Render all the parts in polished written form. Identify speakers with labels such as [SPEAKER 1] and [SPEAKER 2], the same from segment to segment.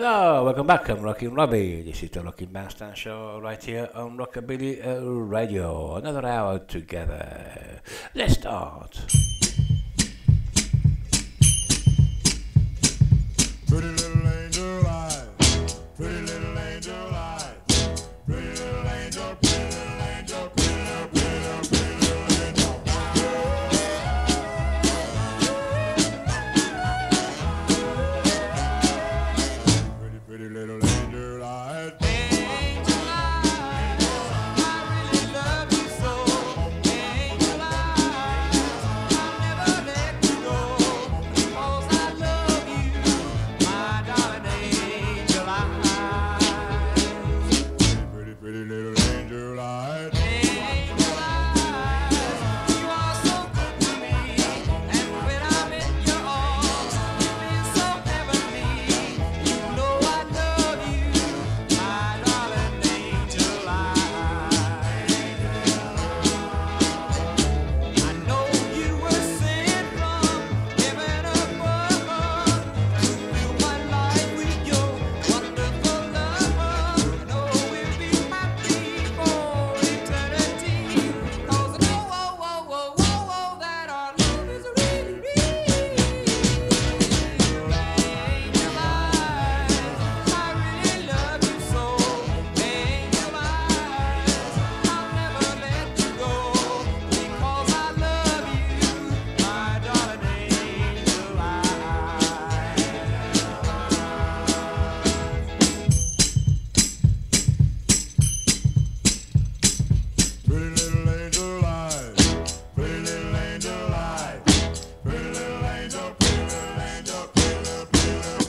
[SPEAKER 1] Hello, welcome back. I'm Rockin' Robbie. This is the Rockin' Bandstand Show right here on Rockabilly Radio. Another hour together. Let's start.
[SPEAKER 2] Pretty little angel eyes, pretty little angel eyes, pretty little angel, pretty little angel, pretty little, pretty little, pretty little angel. Pretty, pretty little angel eyes.
[SPEAKER 3] Angel eyes, I really love you so. Angel eyes, I'll never let you go. Because I love you, my darling angel eyes.
[SPEAKER 2] Pretty, pretty little angel eyes.
[SPEAKER 3] Angel eyes, you are so good to me. And when I'm in your arms, it feels so heavenly. You know I love you, my darling angel eyes. I know you were sent from heaven above to fill my life with your wonderful love. I know we'll be happy for eternity. 'Cause I know, that our love is really real. Angel eyes, I really love you so. Angel eyes, I'll never let you go. Because I love you, my darling angel eyes.
[SPEAKER 2] Pretty little angel eyes, pretty little angel eyes, pretty little angel, pretty little angel, pretty little, pretty little,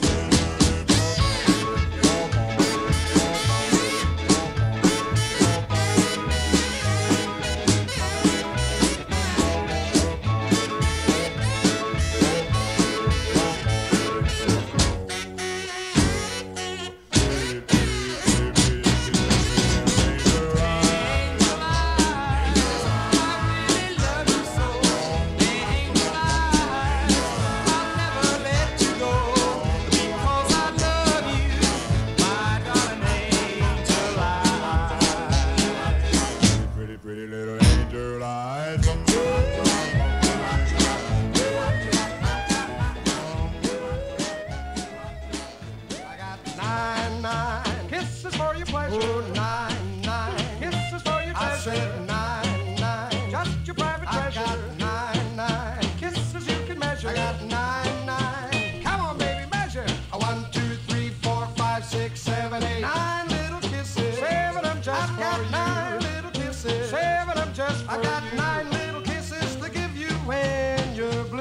[SPEAKER 3] Angel eyes, I really love you so. Angel eyes, I'll never let you go. Because I love you, my darling angel eyes.
[SPEAKER 2] pretty, pretty little angel eyes.
[SPEAKER 4] I got 99 kisses for your pleasure. Oh, 99 kisses for your pleasure. I said 99, just your private treasure. I got 99 kisses you can measure. I got 99. Come on, baby, measure. 1, 2, 3, 4, 5, 6, 7, 8. 9 little kisses. 7 of them just for you. I got 9 little kisses. 7 of them just for you. I got 9 little kisses to give you when you're blue.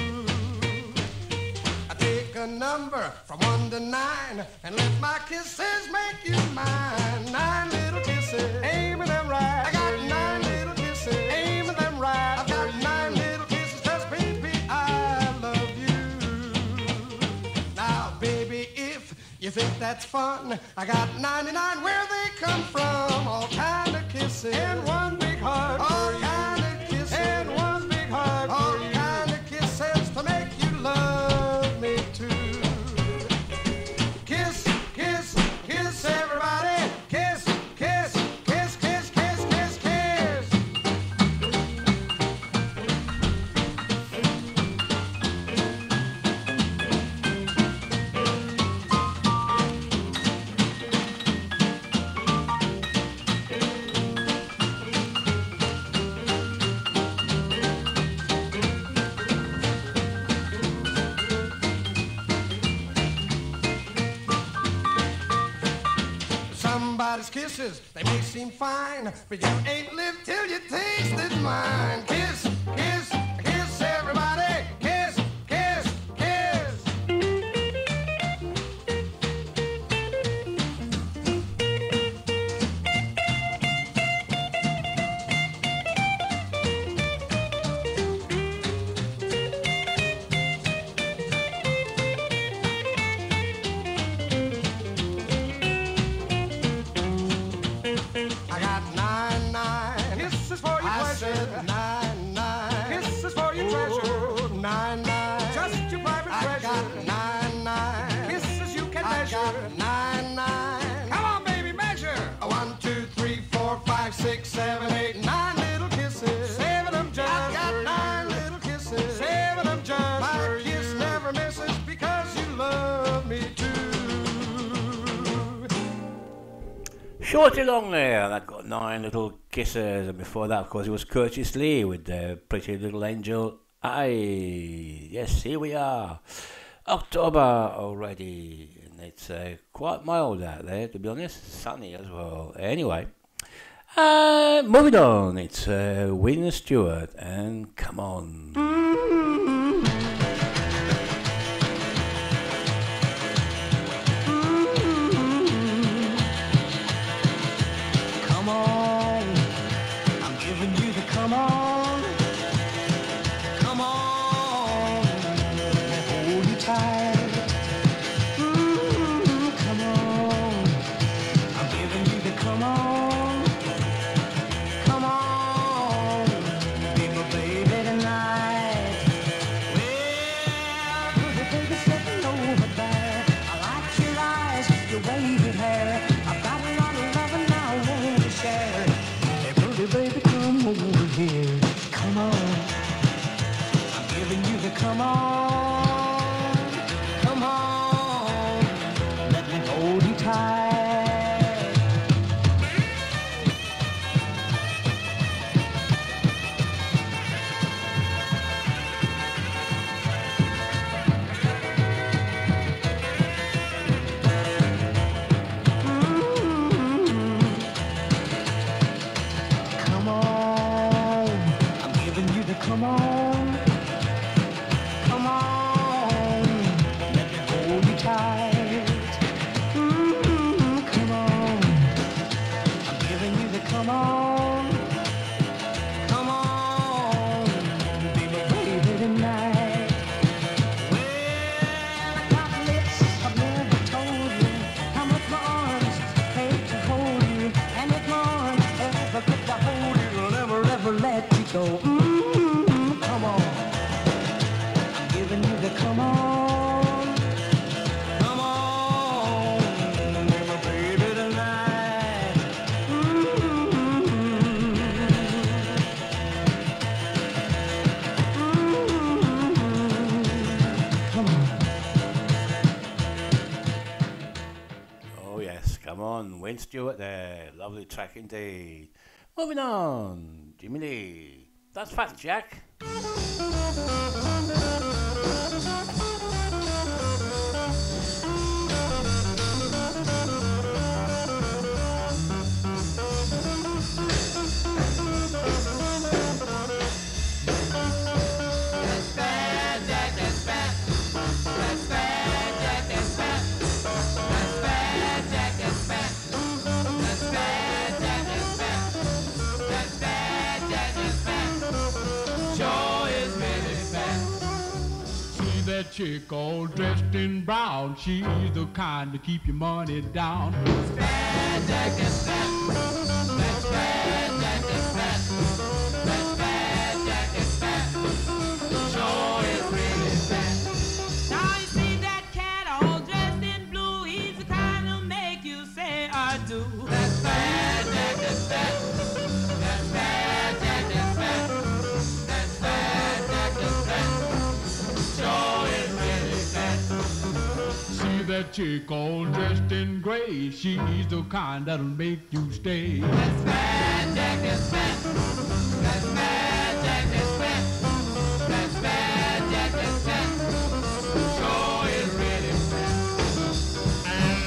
[SPEAKER 4] I take a number from 1 to 9 and let my kisses make you mine. 9 little kisses, aiming them right. I got 9 little kisses, aiming them right. I've got 9 little kisses, 'cause baby, I love you. Now, baby, if you think that's fun, I got 99 where they come from. All kind of kisses and one big heart. All kind of kisses and one big heart. All kind of kisses to make you love me too. Kiss, kiss, kiss everybody. Kiss, kiss, kiss, kiss, kiss, kiss, kiss. Somebody's kisses, they may seem fine, but you ain't lived till you tasted mine. Kiss, kiss, kiss everybody. Kiss, kiss, kiss. I got 99 kisses for your pleasure. I said 99
[SPEAKER 1] Shorty Long there, that got 9 Little Kisses, and before that, of course, it was Curtis Lee with Pretty Little Angel. Aye, yes, here we are. October already, and it's quite mild out there, to be honest. Sunny as well. Anyway, moving on, it's Wayne Stewart, and Come On.
[SPEAKER 3] Come on, I'm giving you the come on. Come on, let me hold you tight. Come on, I'm giving you the come on. Come on, be my baby tonight. Well, pretty baby sitting over there. I like your eyes, your wavy hair. I've got a lot of loving now I want to share. Hey, pretty baby, come over here. Come on, I'm giving you the come on. Come on, let me hold you tight. Come on, I'm giving you the come on. Come on, let me hold you tight. Come on, I'm giving you the come on. Come on, be my baby tonight. Well, I got lips I've never told you how much my arms hate to hold you, and if my arms ever get to hold you, I'll never ever let you go. Come on, I'm giving you the come on. Come on, be my baby tonight. Come on.
[SPEAKER 1] Oh yes, come on, Wayne Stewart there. Lovely track indeed. Moving on, Jimmy Lee. That's Fat Jack.
[SPEAKER 2] See that chick all dressed in brown. She's the kind to keep your money down.
[SPEAKER 3] Now you see that cat all dressed in blue. He's the kind to make you say I do. That's bad, Jack, that's bad. That's bad, Jack, that's bad. That's bad, Jack, that's bad. Sure is really bad.
[SPEAKER 2] See that chick all dressed in gray. She's the kind that'll make you stay.
[SPEAKER 3] That's bad, Jack, that's bad. That's bad, Jack, that's bad. That's bad, Jack, that's bad. Sure is really bad.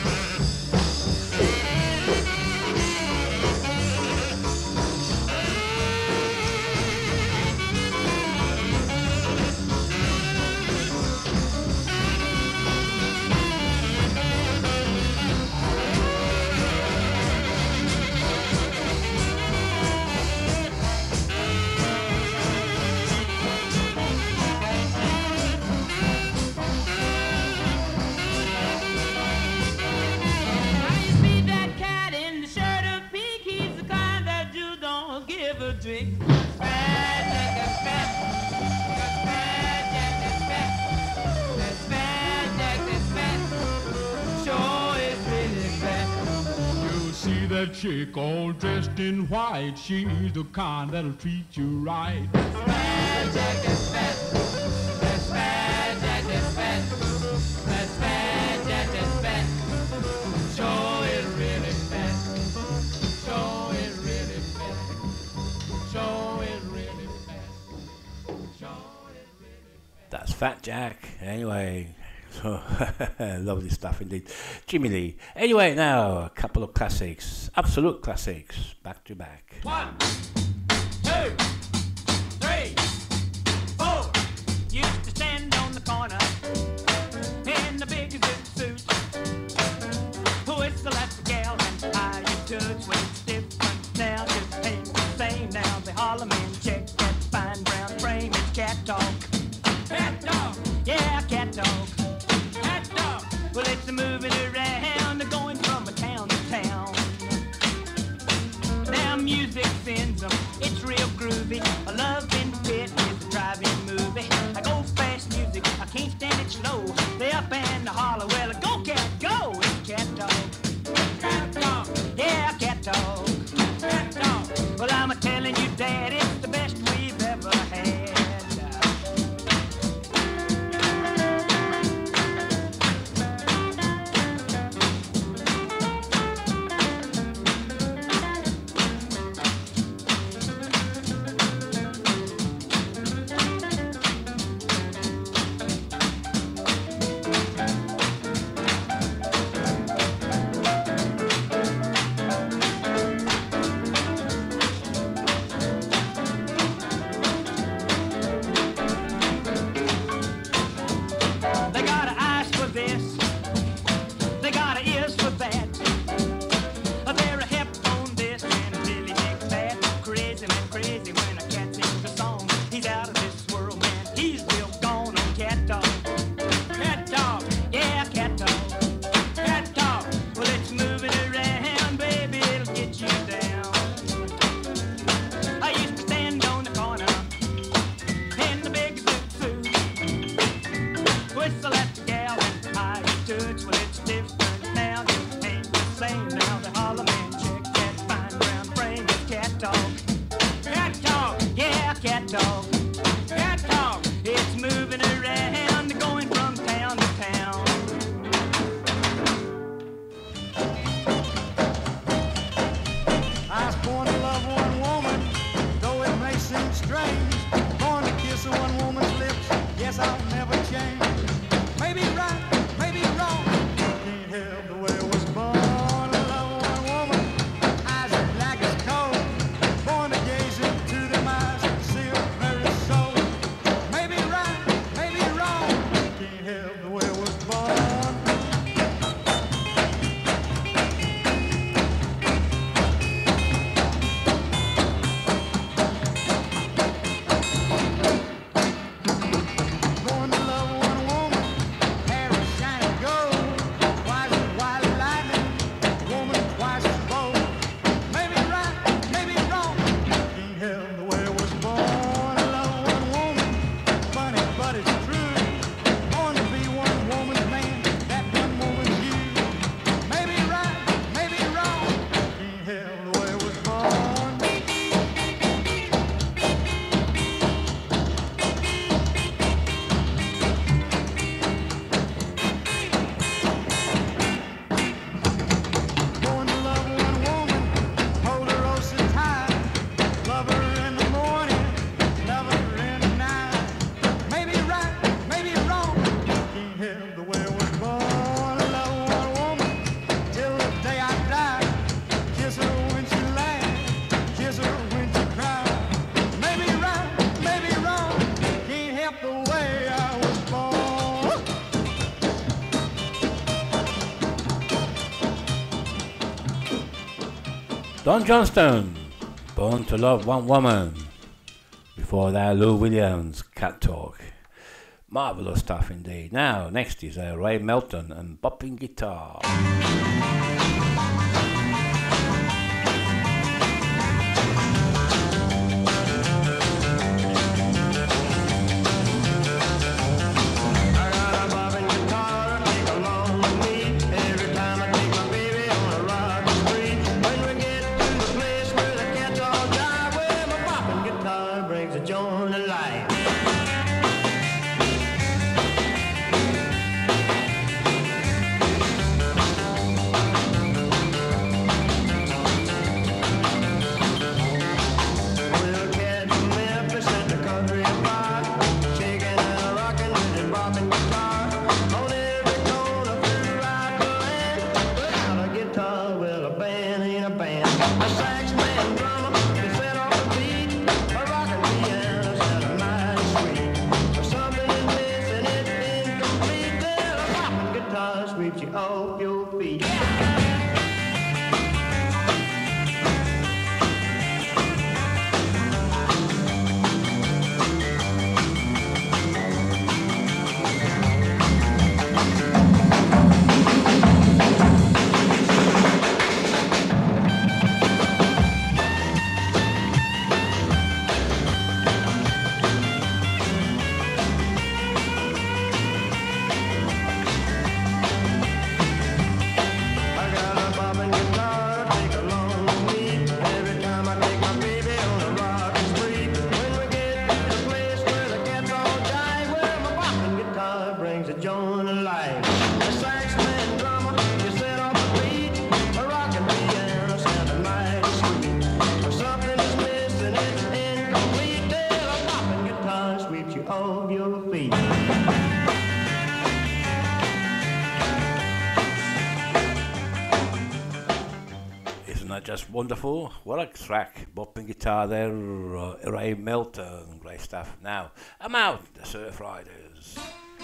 [SPEAKER 3] Now you see that cat in the shirt of pink. He's the kind that you don't give a drink. That's bad, Jack, that's bad. That's bad, Jack, that's bad. That's bad, Jack, that's bad. Sure is really bad.
[SPEAKER 2] You see that chick all dressed in white. She's the kind that'll treat you right.
[SPEAKER 3] Bad, Jack, that's bad. That's bad, Jack, that's bad. That's bad, Jack, that's bad. Sure is really bad.
[SPEAKER 1] That's Fat Jack. Anyway, so lovely stuff indeed. Jimmy Lee. Anyway, now a couple of classics, absolute classics, back to back.
[SPEAKER 3] 1, 2, 3, 4. Used to stand on the corner in the biggest suit. Whistle at the gal and I used to when it's different now. Just ain't the same now. They holler man, check that fine brown frame. It's cat dog. Cat dog. Yeah, cat dog. Cat dog. Well, it's a moving around, going from a town to town. Now music sends them. It's real groovy. A loving pit is a driving movie. I go fast music. I can't stand it slow. They up and holler. Well, go cat, go. It's cat dog. Cat dog. Yeah, cat dog. Cat dog. Well, I'm a-telling you, Dad, it's the best we've ever had.
[SPEAKER 1] Don Johnston, Born to Love One Woman. Before that, Lou Williams, Cat Talk. Marvellous stuff indeed. Now, next is Ray Melton and Bopping Guitar.
[SPEAKER 5] Rockin' of your feet.
[SPEAKER 1] Isn't that just wonderful? What a track. Bopping guitar there, Ray Milton, great stuff. Now, I'm out, the Surf Riders.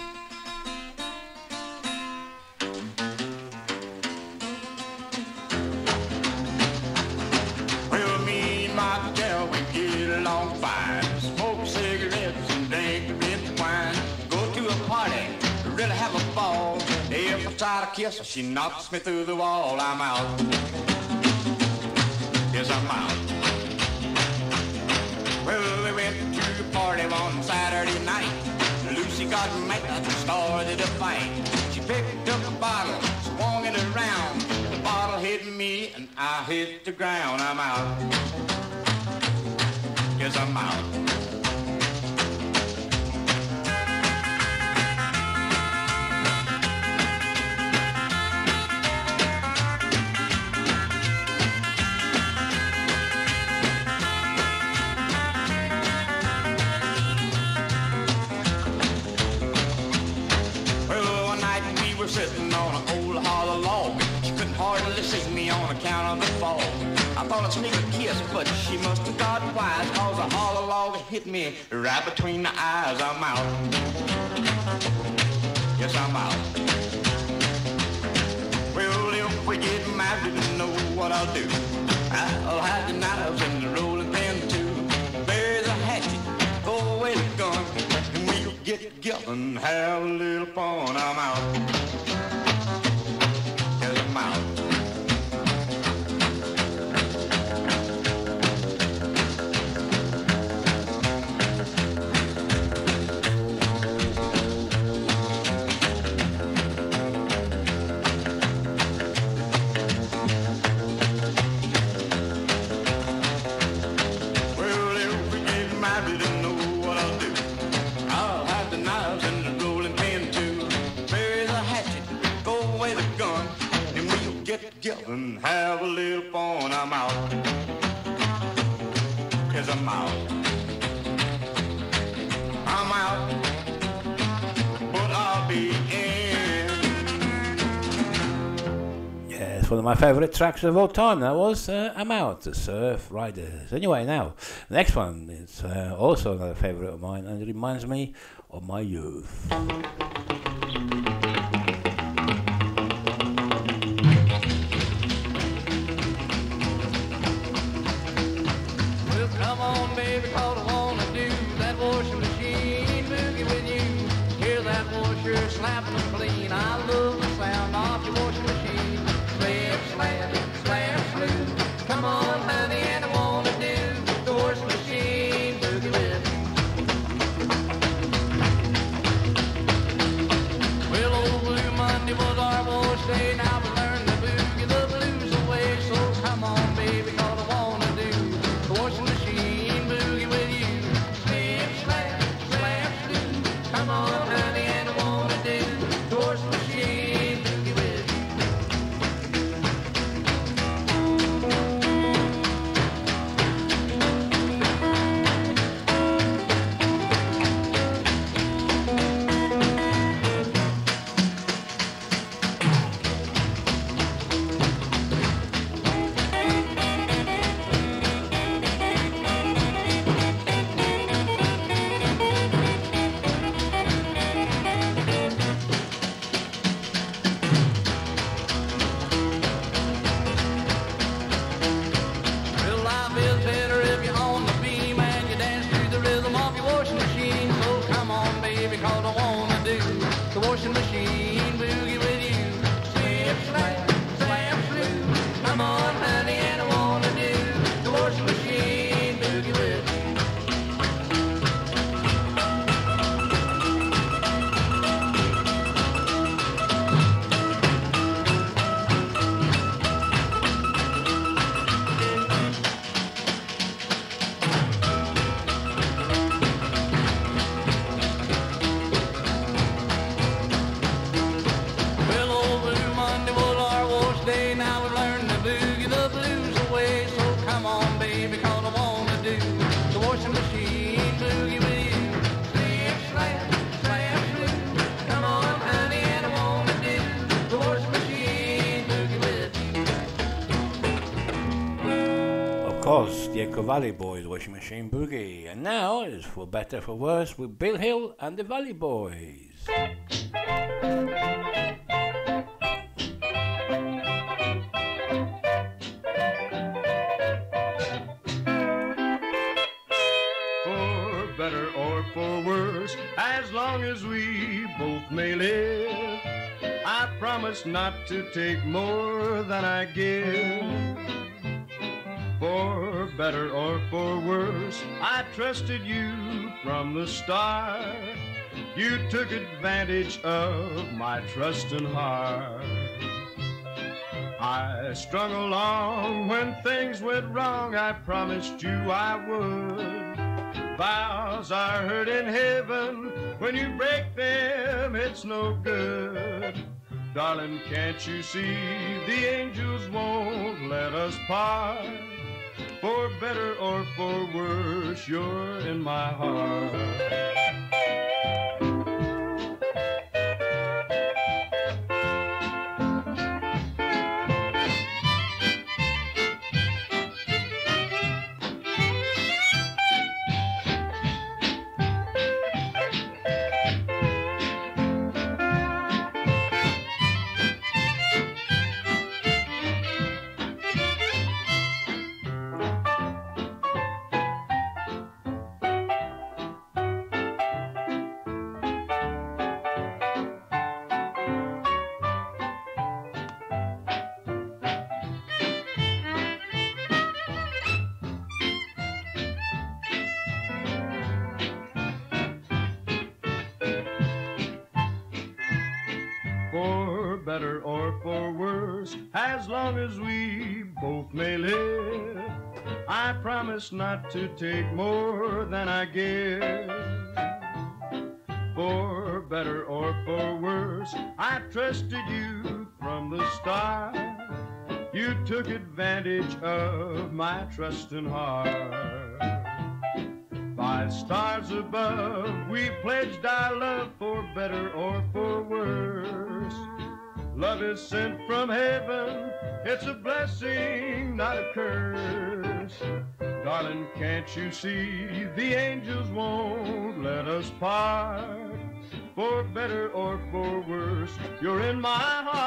[SPEAKER 2] Well, me and my gal, we get along fine. Smoke cigarettes and drink a bit of wine. Go to a party, really have a ball. If I try to kiss her, she knocks me through the wall. I'm out. Yes, I'm out. Well, we went to a party one Saturday night. Lucy got mad and started a fight. She picked up a bottle, swung it around. The bottle hit me and I hit the ground. I'm out. Yes, I'm out. Sitting on an old hollow log. She couldn't hardly see me on account of the fog. I thought I'd sneak a kiss, but she must have got wise, cause a hollow log hit me right between the eyes. I'm out. Yes, I'm out. Well, if we get married, you know what I'll do. I'll hide the knives and the rolling pin too. There's a hatchet, go away the gun, and we'll get together and have a little fun. I'm out. I'm out. Well, if we get married, you know what I'll do. I'll hide the knives and the rolling pin too. Bury the hatchet, go away the gun, and we'll get together and have a little fun. I'm out. Yes, I'm out. I'm out. But I'll be in.
[SPEAKER 1] Yeah, it's one of my favourite tracks of all time. That was I'm Out, the Surf Riders. Anyway, now, the next one is also another favourite of mine, and it reminds me of my youth.
[SPEAKER 3] Well, come on, baby, 'cause I wanna do that washing machine boogie with you. Hear that washer slapping and clean. I love the sound of your washing machine. Slap, slap, slap, slap. Come on, honey, and I wanna do the washing machine boogie with you. Well, old Blue Monday was our wash day. Now we learned to boogie the blues away. So come on, baby, 'cause I wanna do the washing machine boogie with you. Slap, slap, slap, slap. Come on, honey, and I wanna do the washing machine boogie with you. Well, life is better if you're on the beam and you dance to the rhythm of your washing machine. So come on, baby, 'cause I wanna do the washing machine boogie with you. Slip, slap, slap, slap. Come on, honey, and I wanna do the washing machine boogie with you.
[SPEAKER 1] the Echo Valley Boys Washing Machine Boogie. And now it's For Better For Worse with Bill Hill and the Valley Boys.
[SPEAKER 5] For better or for worse, as long as we both may live, I promise not to take more than I give. For better or for worse, I trusted you from the start. You took advantage of my trusting heart. I strung along when things went wrong. I promised you I would. Vows are heard in heaven. When you break them, it's no good. Darling, can't you see the angels won't let us part? For better or for worse, you're in my heart. Better or for worse, as long as we both may live, I promise not to take more than I give. For better or for worse, I trusted you from the start. You took advantage of my trusting heart. 5 stars above, we pledged our love for better or for worse. Love is sent from heaven, it's a blessing, not a curse. Darling, can't you see the angels won't let us part? For better or for worse, you're in my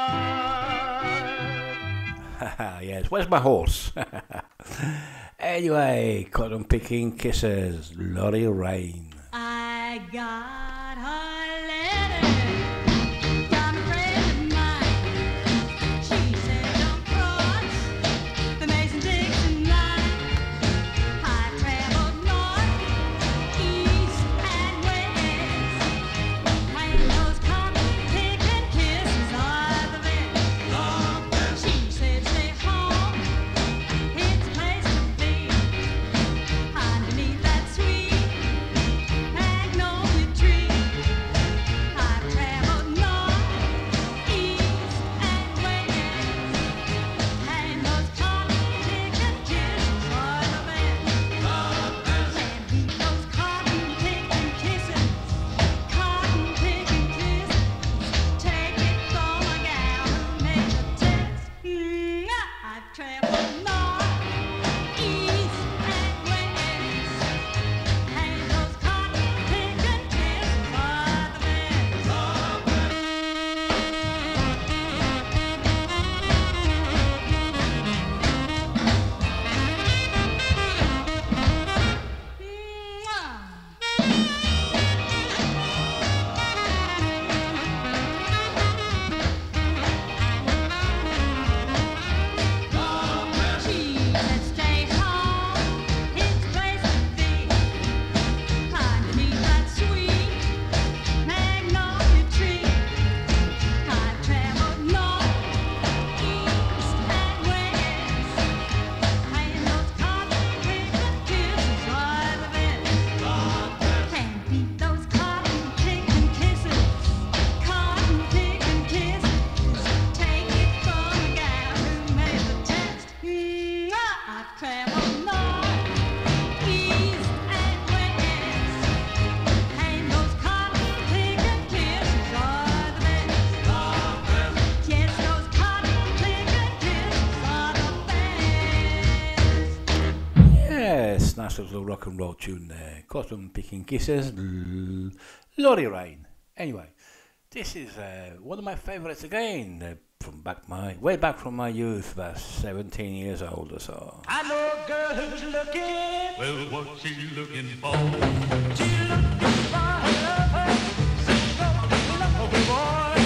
[SPEAKER 5] heart.
[SPEAKER 1] Yes, where's my horse? Anyway, cotton picking kisses, Lorrie Rain.
[SPEAKER 6] I got her letter. Got a friend of mine. She said don't cross the Mason-Dixon line. I traveled north, east, and west. And those cotton picking kisses are the best. She said stay home. It's a place to be. Underneath that sweet magnolia tree.
[SPEAKER 1] Nice little rock and roll tune there. Cotton Picking Kisses, Lorry Rain. Anyway, this is one of my favourites again, from way back from my youth, about 17 years old or so.
[SPEAKER 2] I know a girl who's looking. Well, what's she looking for? She's looking for her single boy.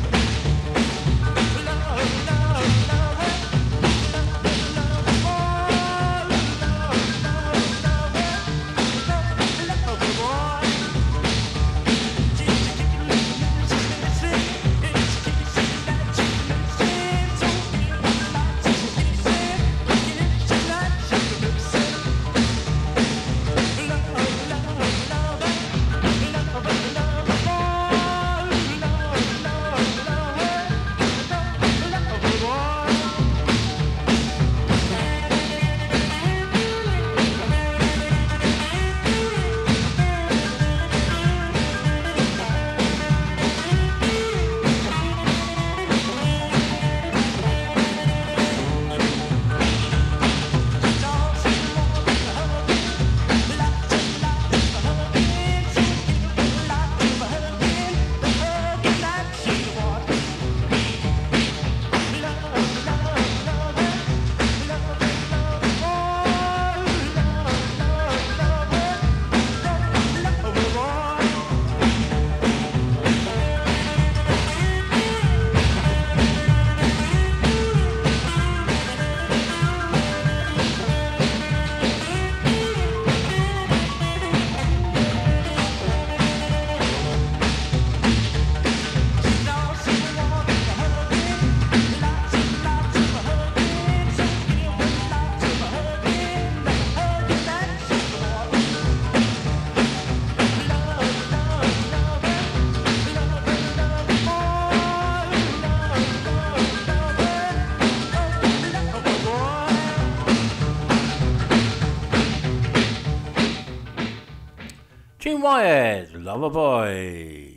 [SPEAKER 1] Jim Wyatt, Loverboy.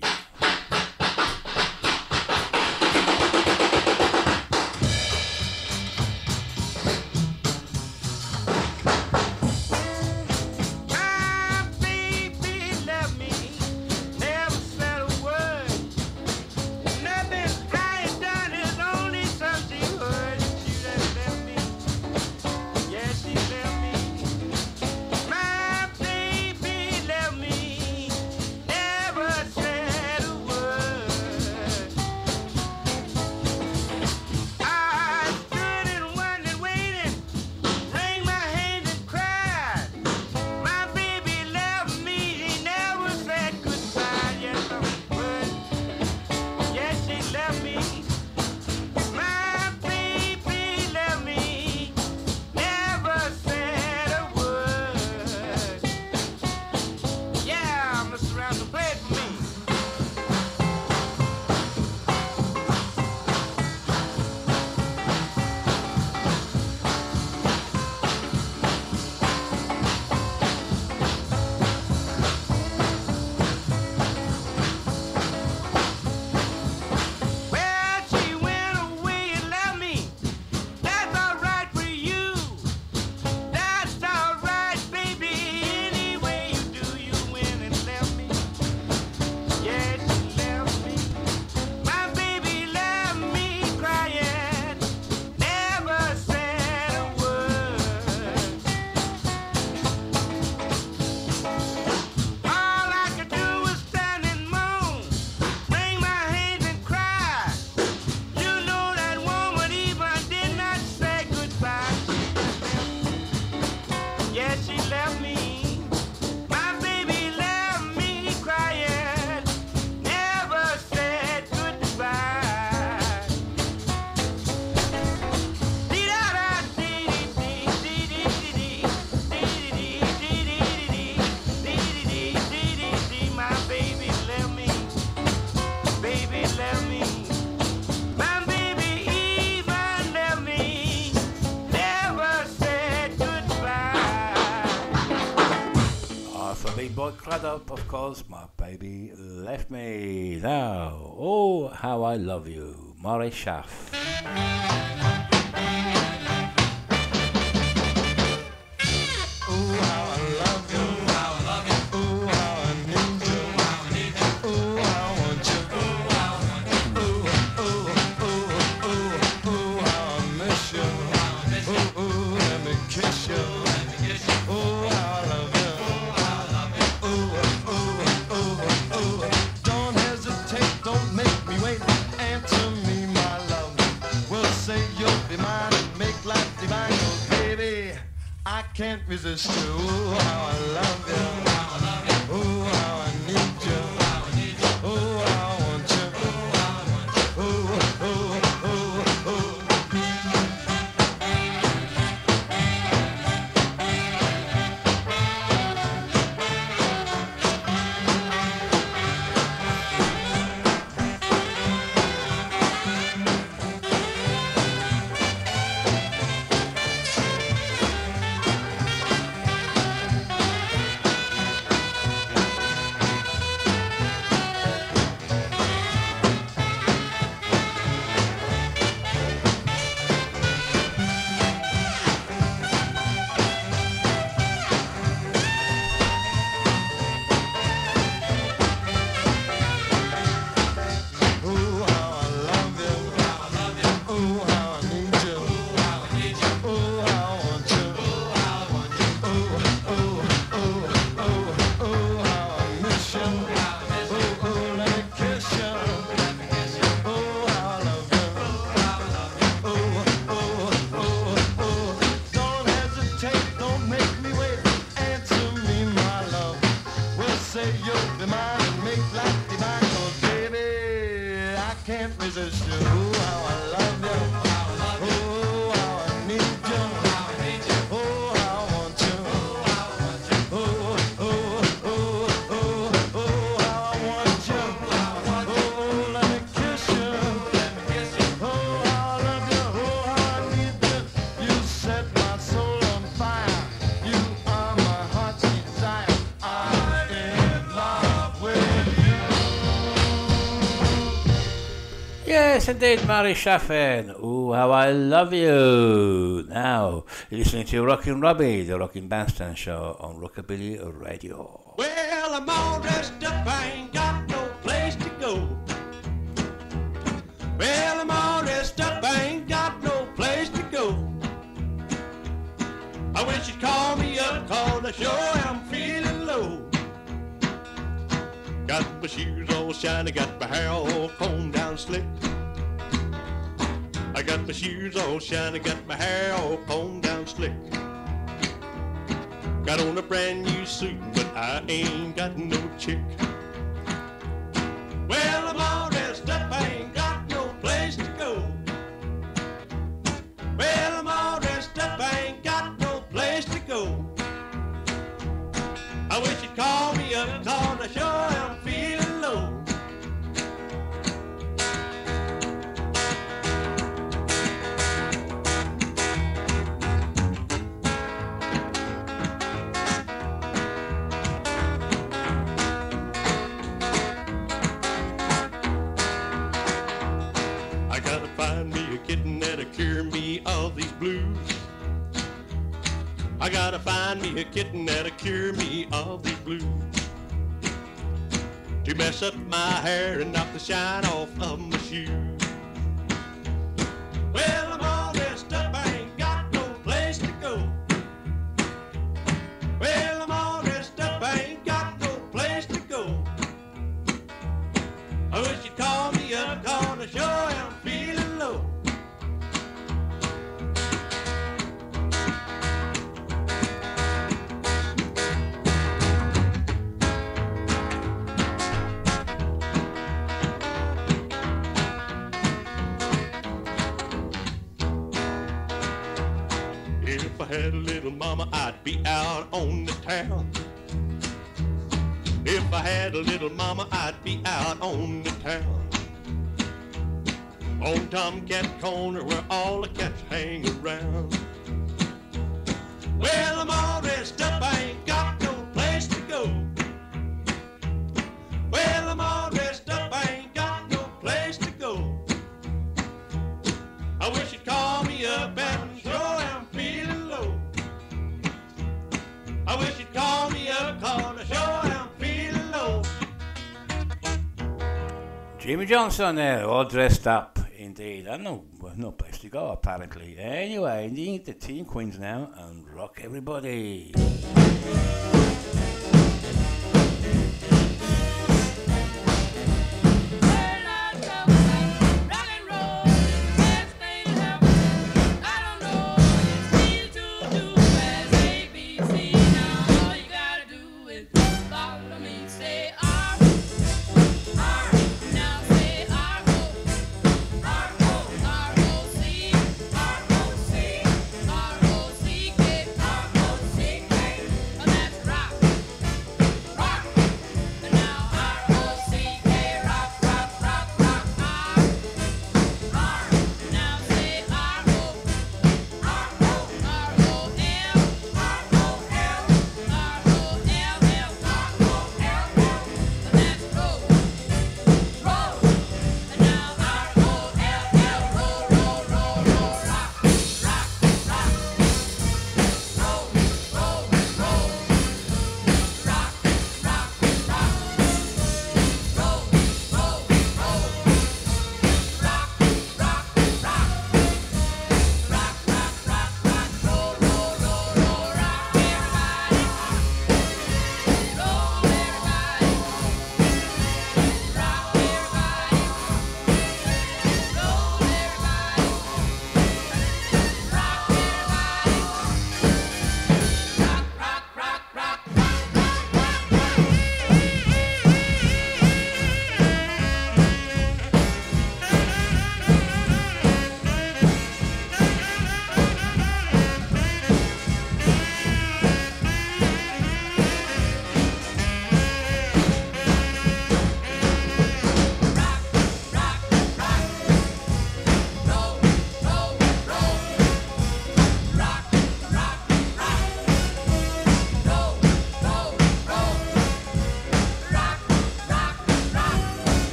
[SPEAKER 2] My baby left me, never said a word. Nothing I ain't done is only something she heard. She just left me. Yeah, she left me. My baby left me, never said a word. I stood and wondered, waiting, wring my hands and cried. My baby left me, he never said goodbye. Yes, I'm good. Yes, she left me. My baby left me, never said a word. Yeah, Mr. Ransom, play it for me. Well, she went away and left me. That's all right for you. That's all right, baby. Any way you do, you win and left me. Yeah, she left me. My baby left me crying. Never said a word. All I could do was stand and moan, wring my hands and cry. You know that woman even did not say goodbye. Yeah, she left me. My baby left me crying. Never said goodbye. My baby left me. Baby left me. My baby even left me. Never said goodbye.
[SPEAKER 1] For Big Boy Craddock, of course, my baby left me. Now, oh, how I love you, Maurice Schaff.
[SPEAKER 2] Oh, how I
[SPEAKER 4] resist you. Ooh, how I love you. Ooh, how I need you. Ooh, how I want you. Ooh, ooh, ooh, ooh. Ooh, how I love you. Ooh, how I need you. Ooh, how I want you. Ooh, ooh, ooh, ooh, ooh, how I miss you. Ooh, ooh, let me kiss you. Ooh, how I love you. Ooh, ooh, ooh, ooh. Don't hesitate, don't make me wait. Answer me, my love. We'll say you'll be mine and make life divine. 'Cause baby, I can't resist you. Ooh, how I love you. Ooh, how I need you. Ooh, how I want you. Ooh, ooh, ooh, ooh, ooh, how I want you. Ooh, let me kiss you. Oh, how I love you. Oh, how I need you. You set my soul on fire. You are my heart's desire. I'm in love with you.
[SPEAKER 1] Yes, indeed, Mary Chaffin. Ooh, how I love you. Now, you're listening to Rockin' Robbie, the Rockin' Bandstand Show on Rockabilly Radio.
[SPEAKER 2] Well, I'm all dressed up, I ain't got no place to go. Well, I'm all dressed up, I ain't got no place to go. I wish you'd call me up, call the show, I'm feeling low. Got my shoes all shiny, got my hair all combed down slick. I got my shoes all shiny, got my hair all combed down slick. Got on a brand new suit, but I ain't got no chick. Well, I'm all dressed up, I ain't got no place to go. Well, I'm all dressed up, I ain't got no place to go. I wish you'd call me up, call the show, I'm feeling low. I gotta find me a kitten that'll cure me of these blues. I gotta find me a kitten that'll cure me of these blues. To mess up my hair and knock the shine off of my shoes. Well, I'm all dressed up, I ain't got no place to go. Well, I'm all dressed up, I ain't got no place to go. I wish you'd call me up, call the show, I'm feeling low. If I had a little mama, I'd be out on the town. If I had a little mama, I'd be out on the town. On Tomcat Corner where all the cats hang around. Well, I'm all dressed up, I ain't got no place to go. Well, I'm all dressed up, I ain't got no place to go. I wish you'd call me up and show I'm feeling low. I wish you'd call me up, call the show I'm feeling low.
[SPEAKER 1] Jimmy Johnson there, all dressed up, indeed. I know, no place to go, apparently. Anyway, the Teen Queens now, and rock everybody.
[SPEAKER 6] I don't know what it feels to do as ABC.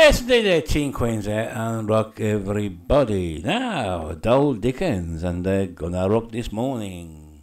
[SPEAKER 1] Yes, they're Teen Queens there and rock everybody. Now, Dole Dickens, and they're gonna rock this morning.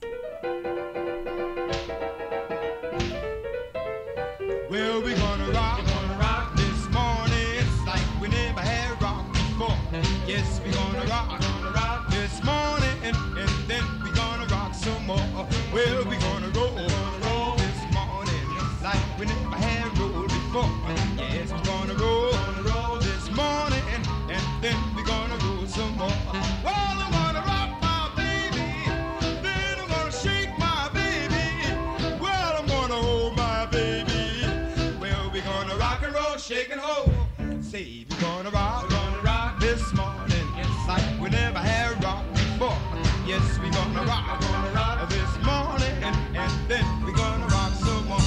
[SPEAKER 5] Well, we're gonna rock this morning. It's like we never had rock before. Yes, we're gonna rock this morning, and then we're gonna rock some more. Well, we're gonna roll this morning. It's like we never had roll before. Yes, we're gonna roll this morning, and then we're gonna roll some more. Well, I'm gonna rock my baby, then I'm gonna shake my baby. Well, I'm gonna hold my baby. Well, we're gonna rock and roll, shake and hold. Say we're gonna rock this morning. It's like we never had rock before. Yes, we're gonna rock this morning, and then we're gonna rock some more.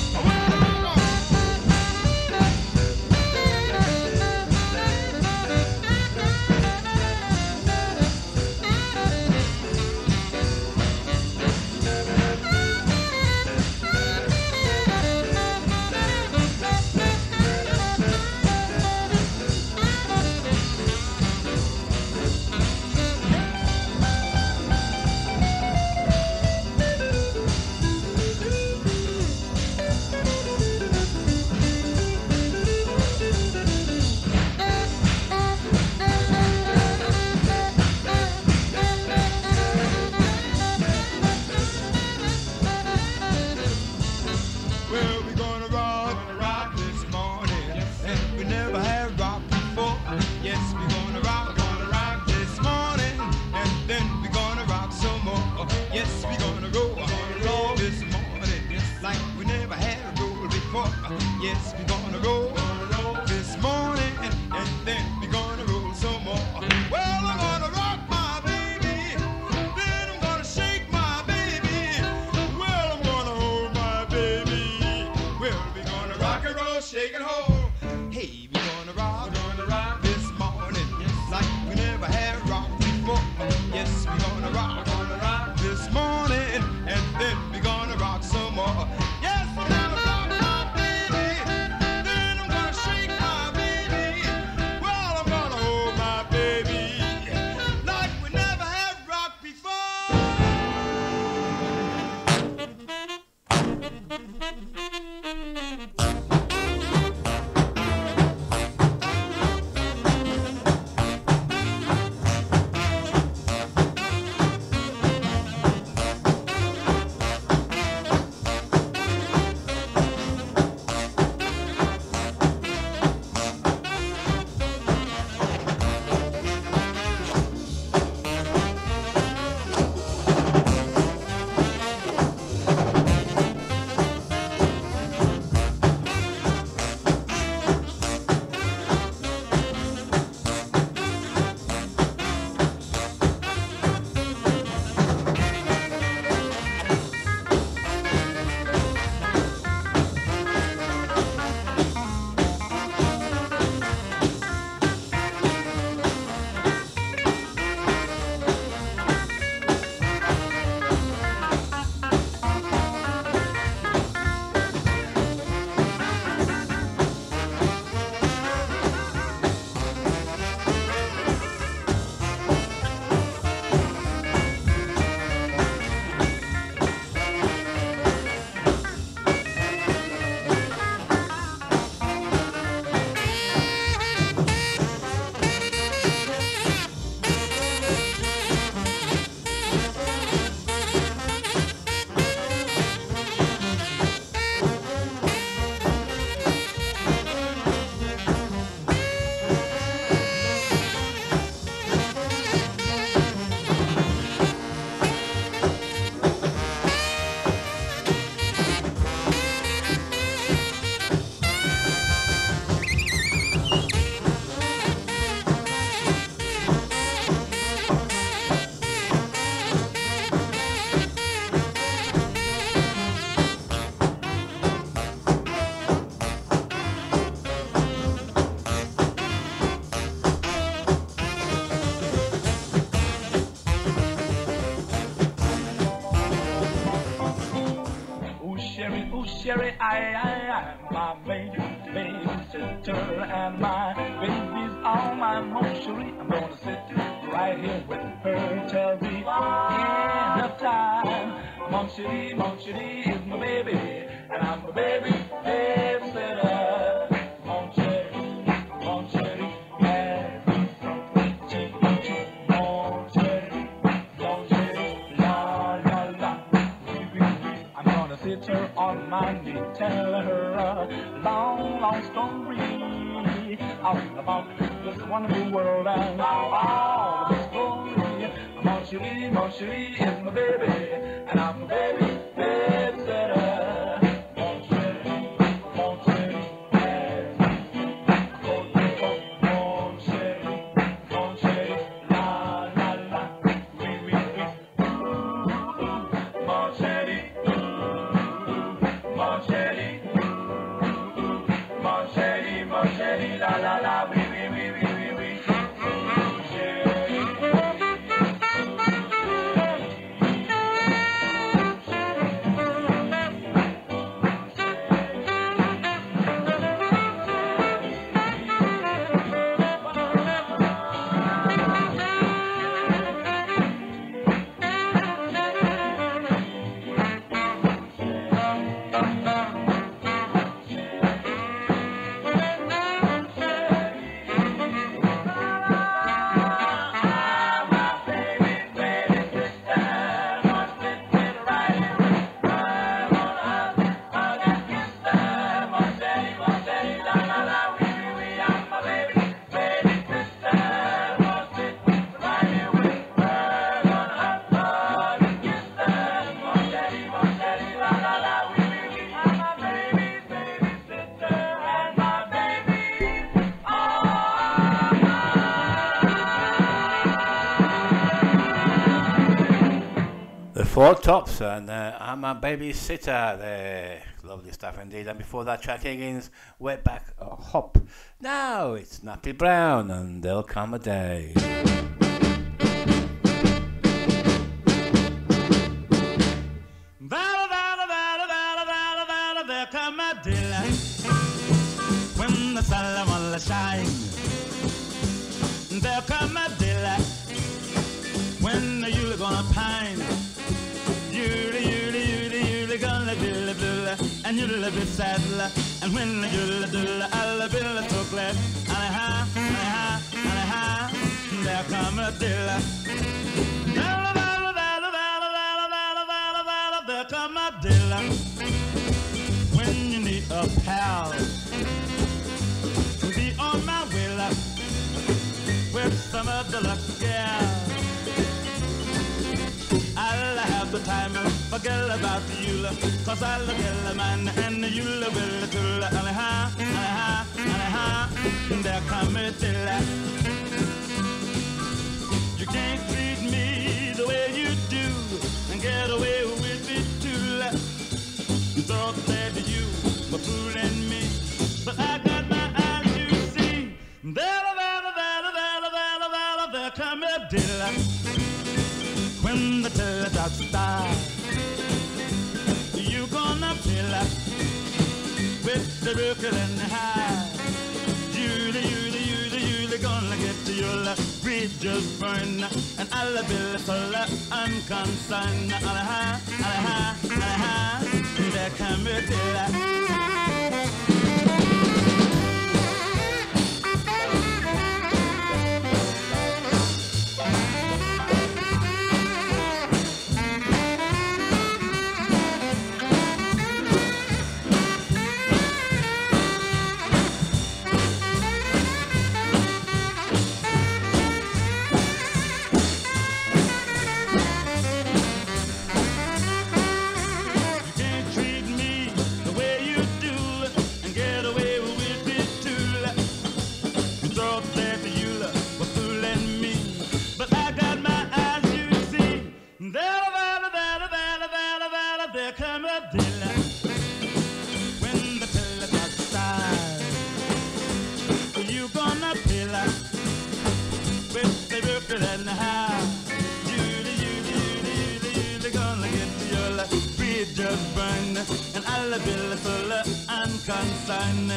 [SPEAKER 5] Well, we're gonna rock this morning, and we never had rock before. Yes, we're gonna rock this morning, and then we're gonna rock some more. Yes, we're gonna roll this morning, like we never had roll before. Yes, we're gonna roll this morning, and then we're gonna roll some more. Well, I'm gonna rock my baby, then I'm gonna shake my baby. Well, I'm gonna hold my baby. Well, we're gonna rock and roll, shake and hold. Hey, we're gonna rock this morning, like we never had rock before. Yes, we're gonna rock this morning, and then we're gonna rock some more. Yes, I'm gonna rock my baby, then I'm gonna shake my baby. Well, I'm gonna hold my baby, like we never had rock before.
[SPEAKER 7] Sherry, I, my baby. babysitter, and my baby's on my mortuary. I'm gonna sit right here with her till the end of time. Mon chéri is my baby, and I'm the baby babysitter. Mon chéri, yeah. Mon chéri, la la la. I'm gonna sit her on my knee, tell her a long, long story all about this wonderful world and all of its glory. Mon chéri is my baby, and I'm the baby babysitter. Mon chéri, yeah. Mon chéri, la la la. Oui, oui, oui. Mon chéri, mon chéri, la la la. Oui, oui, oui, oui, oui, oui.
[SPEAKER 1] Four Tops and I'm a Babysitter there. Lovely stuff indeed. And before that, Chuck Higgins, Wet Back Hop. Now it's Nappy Brown and There'll Come a Day.
[SPEAKER 7] There come a daylight when the sun will shine. There'll come a daylight when you're gonna pine. You're gonna do and you'll be sad. And when you'll do, I'll be so glad. There come a daylight. There come a daylight when you need a pal. Be on my way with some of the luck gal. I'll have the time, forget about you, cause I'll kill a man and you'll will too. There come a daylight. You can't treat me the way you do and get away with it too. You thought that you were fooling me, but I got my eyes, you see. There come a daylight when the teledogs start. You gonna feel like with the Brooklyn High. You gonna get to your bridges burn, and I'll be so unconcerned. There come a daylight. Just burn and I'll be full and
[SPEAKER 8] sunshine,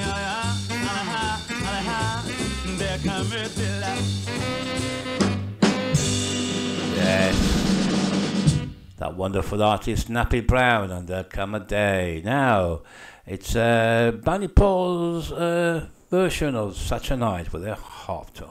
[SPEAKER 8] there comes the light.
[SPEAKER 1] Yes, that wonderful artist Nappy Brown and There'll Come a Day. Now, it's Bunny Paul's version of Such a Night with their half tones.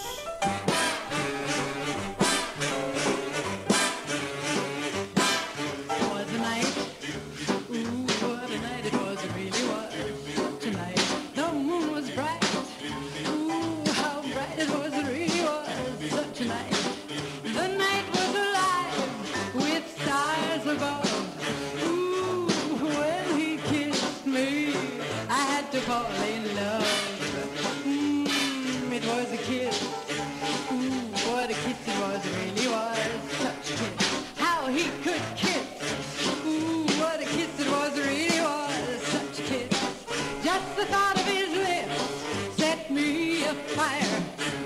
[SPEAKER 6] Was a night, ooh, what a night it was, it really was. Tonight, the moon was bright, ooh, how bright it was, it really was. Such a night, the night was alive with stars above. Ooh, when he kissed me, I had to fall in love. It was a kiss, ooh, what a kiss it was, it really was. Such a kiss, how he could kiss. Ooh, what a kiss it was, it really was. Such a kiss, just the thought of his lips set me afire.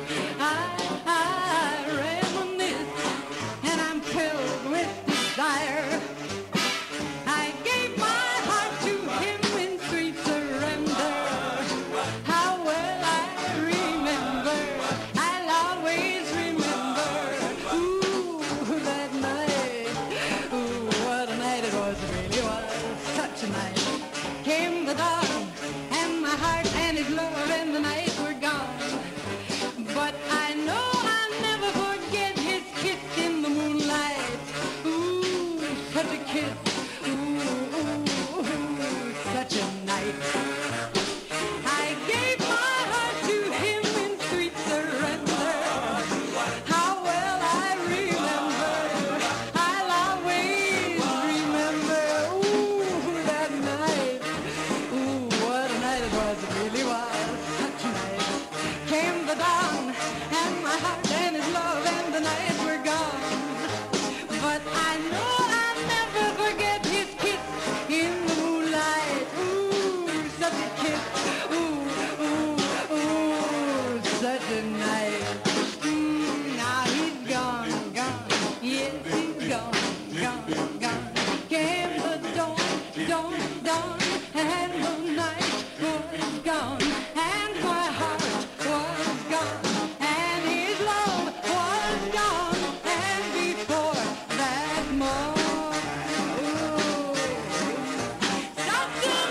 [SPEAKER 6] I reminisce, and I'm filled with desire. I gave my heart to him in sweet surrender. How well I remember, I'll always remember. Ooh, that night, ooh, what a night it was, it really was. Such a night. Came the dawn, and my heart and his love and the night were gone. But I know I'll never forget his kiss in the moonlight. Ooh, such a kiss. Ooh, such a night. I gave my heart to him in sweet surrender. How well I remember, I'll always remember. Ooh, that night. Ooh, what a night it was, it really was. Such a night. Came the dawn, and my heart and his love and the night were gone. But I know I'll never forget his kiss in the moonlight. Ooh, such a kiss. Ooh, ooh, ooh, such a night. Now he's gone, gone. Yes, he's gone. Came the dawn, and the night was gone, and my heart was gone, and his love was gone, and before that morn, ooh, such a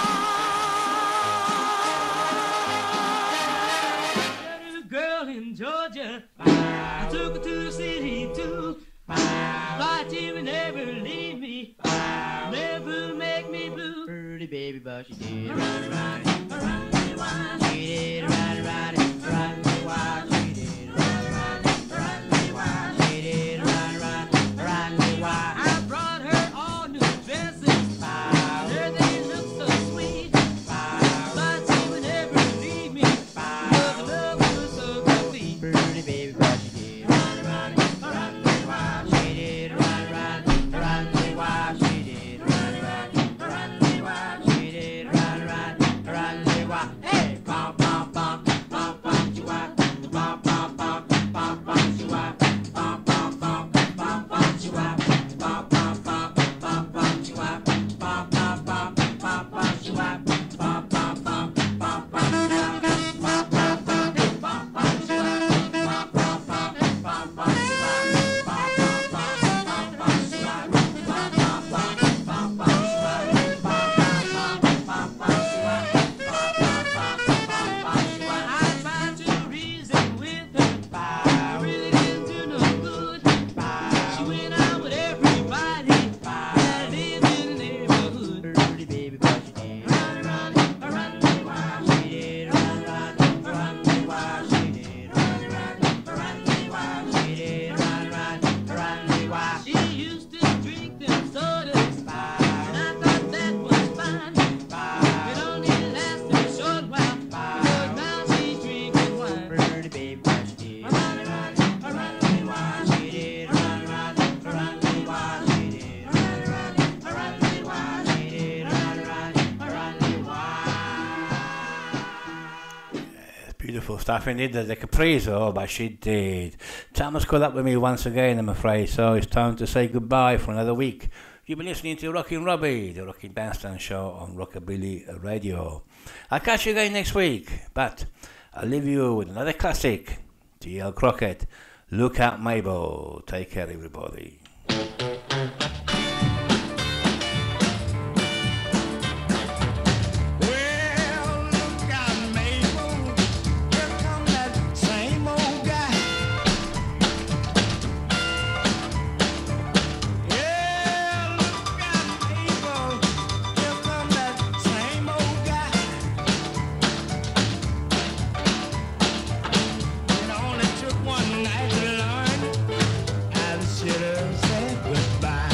[SPEAKER 6] night.
[SPEAKER 3] A girl in Georgia, I took her to the city too. Right here and never leave me, never make me blue. Pretty baby, but she did right, she did right, she did right, she did right. I brought her all new dresses, her they look so sweet. But she would never leave me, 'cause the love was so complete. Pretty baby, but she did right, she did right, she did right, she did right. Hey, bum bum bum bum bum, you want bum bum bum bum bum, you want bum bum bum bum bum, you want bum bum bum bum bum, you want bum bum bum bum bum, you want bum bum bum bum bum, I tried to reason with her, really didn't do no good. She went out with everybody that lived in the neighborhood. Pretty baby, but she did run, she did run, she did run, she did run. She used to drink them sodas, and I thought that was fine. It only lasted a short while, 'cause now she's drinking wine. Pretty baby, but she did run, she did run, she did
[SPEAKER 1] Beautiful stuff indeed, the Caprice, oh, but she did. Time has caught up with me once again, I'm afraid, so it's time to say goodbye for another week. You've been listening to Rockin' Robbie, the Rockin' Bandstand show on Rockabilly Radio. I'll catch you again next week, but I'll leave you with another classic, T.L. Crockett, Look Out Mabel. Take care, everybody.
[SPEAKER 2] Well, look out, Mabel. Here come that same old guy. Yeah, look out, Mabel. Here come that same old guy. It only took one night to learn. I should have said goodbye.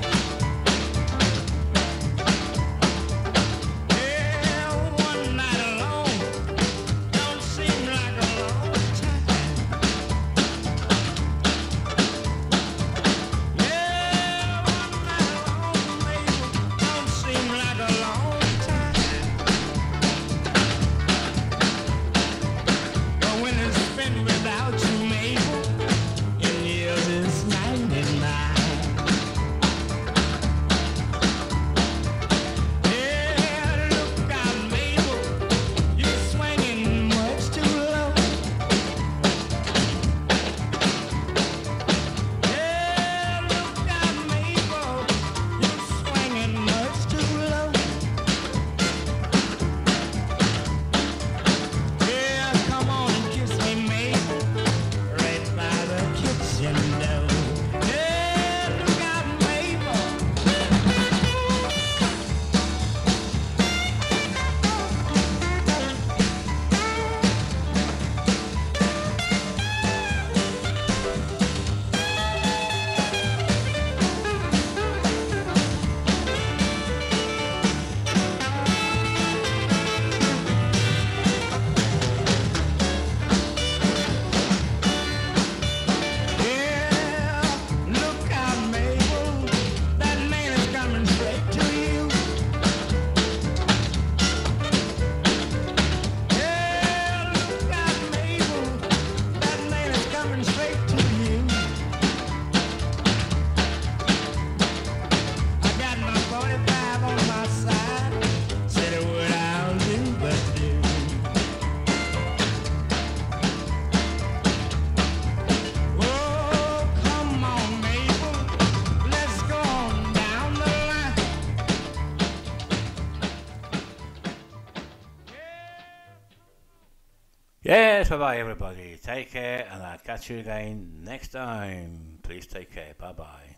[SPEAKER 2] Yeah, one night alone don't seem like a long time. Yeah, one night alone, Mabel, don't seem like a long time. But when it's spent without you, Mabel, in years it's 99. Yeah, look out, Mabel, you're swinging much too low. Yeah, look out, Mabel, you're swinging much too low. Yeah, come on and kiss me, Mabel, right by the kitchen door. Yeah, look out, Mabel. Yeah, look out, Mabel. That man is coming straight to you. Yeah, look out, Mabel. That man is coming straight to you. I got my 45 on my side. Said what I'll do but do. Oh, come on, Mabel. Let's go on down the line.
[SPEAKER 1] Yes, bye-bye, everybody. Take care, and I'll catch you again next time. Please take care. Bye-bye.